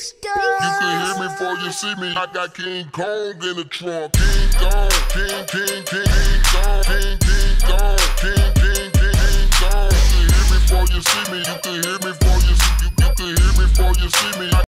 You can hear me before you see me. I got King Kong in the trunk. King Kong, King Kong, King Kong, King Kong. You can hear me before you see me. You can hear me.